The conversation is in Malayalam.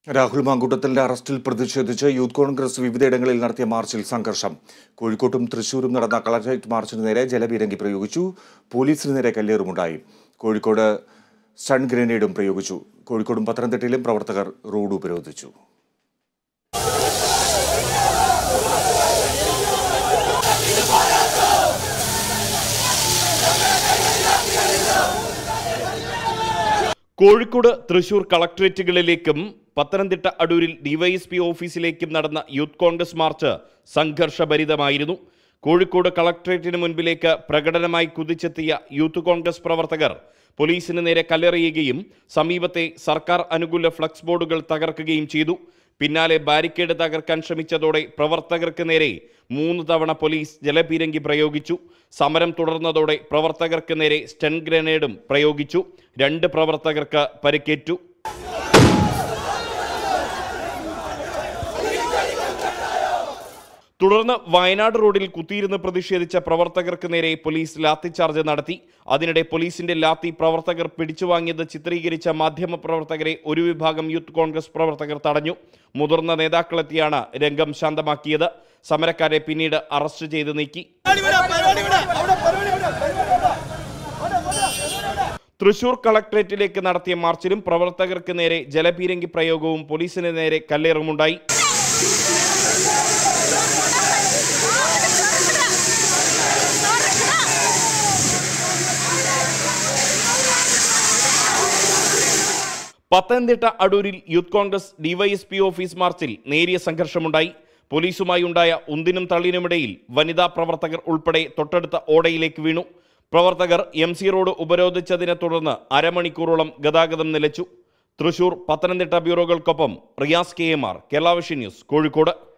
രാഹുൽ മാങ്കൂട്ടത്തിന്റെ അറസ്റ്റിൽ പ്രതിഷേധിച്ച് യൂത്ത് കോൺഗ്രസ് വിവിധയിടങ്ങളിൽ നടത്തിയ മാർച്ചിൽ സംഘർഷം. കോഴിക്കോട്ടും തൃശൂരും നടന്ന കളക്ടറേറ്റ് മാർച്ചിന് നേരെ ജലപീരങ്കി പ്രയോഗിച്ചു. പോലീസിന് നേരെ കല്ലേറുമുണ്ടായി. കോഴിക്കോട് സ്റ്റൺ ഗ്രനേഡും പ്രയോഗിച്ചു. കോഴിക്കോടും പത്തനംതിട്ടയിലും പ്രവർത്തകർ റോഡ് ഉപരോധിച്ചു. കോഴിക്കോട് തൃശൂർ കളക്ടറേറ്റുകളിലേക്കും പത്തനംതിട്ട അടൂരിൽ ഡിവൈഎസ്പി ഓഫീസിലേക്കും നടന്ന യൂത്ത് കോൺഗ്രസ് മാർച്ച് സംഘർഷഭരിതമായിരുന്നു. കോഴിക്കോട് കളക്ടറേറ്റിന് മുൻപിലേക്ക് പ്രകടനമായി കുതിച്ചെത്തിയ യൂത്ത് കോൺഗ്രസ് പ്രവർത്തകർ പോലീസിന് നേരെ കല്ലെറിയുകയും സമീപത്തെ സർക്കാർ അനുകൂല ഫ്ലക്സ് ബോർഡുകൾ തകർക്കുകയും ചെയ്തു. പിന്നാലെ ബാരിക്കേഡ് തകർക്കാൻ ശ്രമിച്ചതോടെ പ്രവർത്തകർക്ക് നേരെ 3 തവണ പോലീസ് ജലപീരങ്കി പ്രയോഗിച്ചു. സമരം തുടർന്നതോടെ പ്രവർത്തകർക്ക് നേരെ സ്റ്റൺ ഗ്രനേഡും പ്രയോഗിച്ചു. 2 പ്രവർത്തകർക്ക് പരിക്കേറ്റു. തുടർന്ന് വയനാട് റോഡിൽ കുത്തിയിരുന്ന് പ്രതിഷേധിച്ച പ്രവർത്തകർക്ക് നേരെ പോലീസ് ലാത്തിച്ചാർജ് നടത്തി. അതിനിടെ പോലീസിന്റെ ലാത്തി പ്രവർത്തകർ പിടിച്ചുവാങ്ങിയത് ചിത്രീകരിച്ച മാധ്യമപ്രവർത്തകരെ ഒരു വിഭാഗം യൂത്ത് കോൺഗ്രസ് പ്രവർത്തകർ തടഞ്ഞു. മുതിർന്ന നേതാക്കളെത്തിയാണ് രംഗം ശാന്തമാക്കിയത്. സമരക്കാരെ പിന്നീട് അറസ്റ്റ് ചെയ്ത് നീക്കി. തൃശൂർ കളക്ടറേറ്റിലേക്ക് നടത്തിയ മാർച്ചിലും പ്രവർത്തകർക്ക് നേരെ ജലപീരങ്കി പ്രയോഗവും പോലീസിന് നേരെ കല്ലേറുമുണ്ടായി. പത്തനംതിട്ട അടൂരിൽ യൂത്ത് കോൺഗ്രസ് ഡിവൈഎസ്പി ഓഫീസ് മാർച്ചിൽ നേരിയ സംഘർഷമുണ്ടായി. പോലീസുമായി ഉണ്ടായ ഉന്തിനും തള്ളിനുമിടയിൽ വനിതാ പ്രവർത്തകർ ഉൾപ്പെടെ തൊട്ടടുത്ത ഓടയിലേക്ക് വീണു. പ്രവർത്തകർ MC റോഡ് ഉപരോധിച്ചതിനെ തുടർന്ന് അരമണിക്കൂറോളം ഗതാഗതം നിലച്ചു. തൃശൂർ, പത്തനംതിട്ട ബ്യൂറോകൾക്കൊപ്പം Riyas KMR, Kerala vision news, Kozhikode.